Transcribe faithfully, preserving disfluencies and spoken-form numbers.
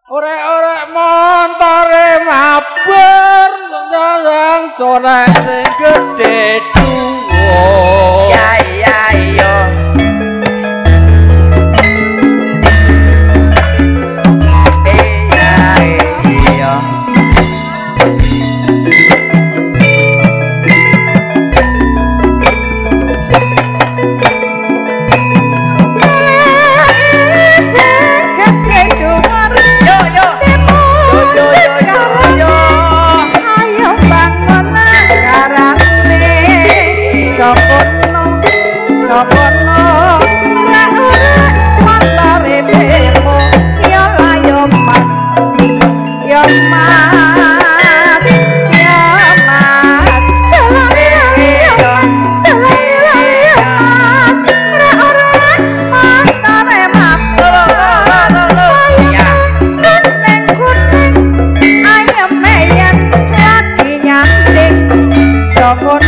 Orek-orek montore mabar ngarang corek sing gedhe duwo. Ya iya iya. Iya iya. Sopono, sopono, ora ora montore bemo, yo lah yo mas, yo mas, yo mas, jalan yo mas, jalan yo mas, ora ora montore mabuk, ya, kuning kuning, ayam meyen lagi nyanding, sopono.